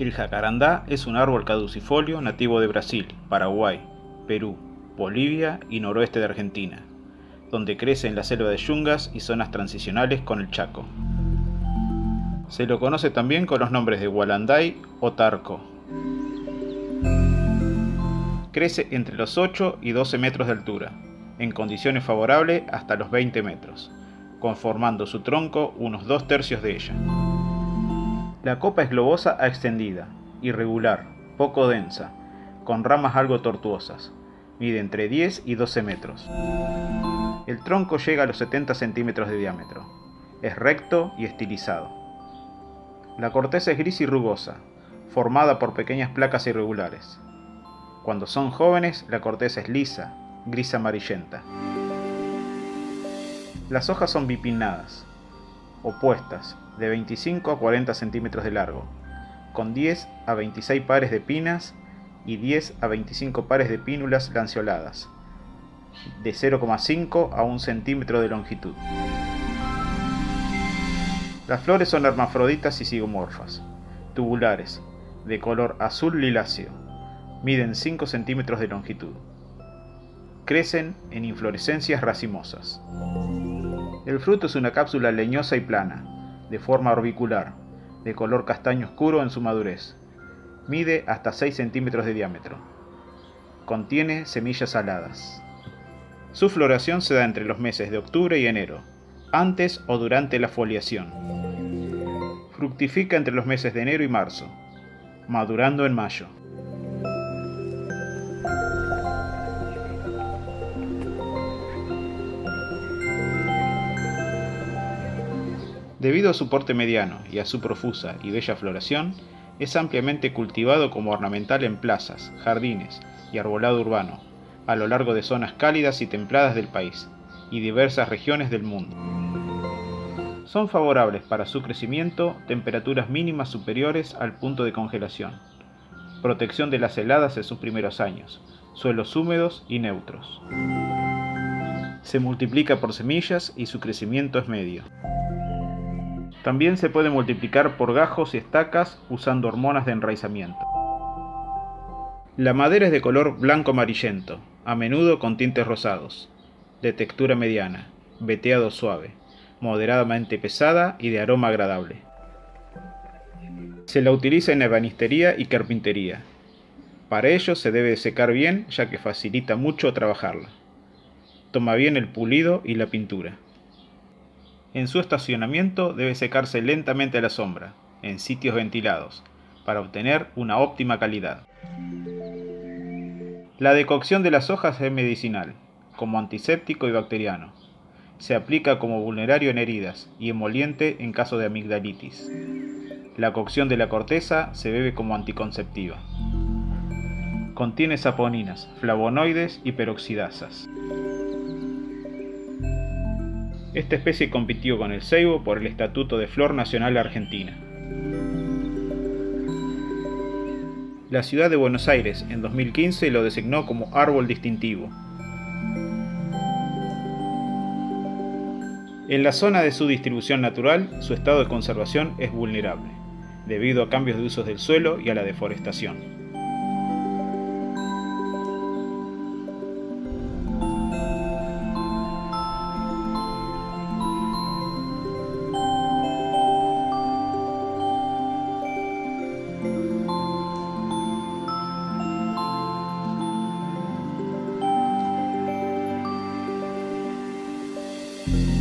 El jacarandá es un árbol caducifolio nativo de Brasil, Paraguay, Perú, Bolivia y noroeste de Argentina, donde crece en la selva de yungas y zonas transicionales con el Chaco. Se lo conoce también con los nombres de gualanday o tarco. Crece entre los 8 y 12 metros de altura, en condiciones favorables hasta los 20 metros, conformando su tronco unos 2/3 de ella. La copa es globosa a extendida, irregular, poco densa, con ramas algo tortuosas. Mide entre 10 y 12 metros. El tronco llega a los 70 centímetros de diámetro. Es recto y estilizado. La corteza es gris y rugosa, formada por pequeñas placas irregulares. Cuando son jóvenes, la corteza es lisa, gris amarillenta. Las hojas son bipinnadas, opuestas, de 25 a 40 centímetros de largo, con 10 a 26 pares de pinas y 10 a 25 pares de pínulas lanceoladas, de 0,5 a 1 centímetro de longitud. Las flores son hermafroditas y zigomorfas, tubulares, de color azul liláceo, miden 5 centímetros de longitud. Crecen en inflorescencias racimosas. El fruto es una cápsula leñosa y plana, de forma orbicular, de color castaño oscuro en su madurez. Mide hasta 6 centímetros de diámetro. Contiene semillas aladas. Su floración se da entre los meses de octubre y enero, antes o durante la foliación. Fructifica entre los meses de enero y marzo, madurando en mayo. Debido a su porte mediano y a su profusa y bella floración, es ampliamente cultivado como ornamental en plazas, jardines y arbolado urbano, a lo largo de zonas cálidas y templadas del país y diversas regiones del mundo. Son favorables para su crecimiento temperaturas mínimas superiores al punto de congelación, protección de las heladas en sus primeros años, suelos húmedos y neutros. Se multiplica por semillas y su crecimiento es medio. También se puede multiplicar por gajos y estacas usando hormonas de enraizamiento. La madera es de color blanco amarillento, a menudo con tintes rosados, de textura mediana, veteado suave, moderadamente pesada y de aroma agradable. Se la utiliza en ebanistería y carpintería. Para ello se debe secar bien, ya que facilita mucho trabajarla. Toma bien el pulido y la pintura. En su estacionamiento debe secarse lentamente a la sombra, en sitios ventilados, para obtener una óptima calidad. La decocción de las hojas es medicinal, como antiséptico y bacteriano. Se aplica como vulnerario en heridas y emoliente en caso de amigdalitis. La cocción de la corteza se bebe como anticonceptiva. Contiene saponinas, flavonoides y peroxidasas. Esta especie compitió con el ceibo por el estatuto de Flor Nacional Argentina. La ciudad de Buenos Aires en 2015 lo designó como árbol distintivo. En la zona de su distribución natural, su estado de conservación es vulnerable, debido a cambios de usos del suelo y a la deforestación. Thank you.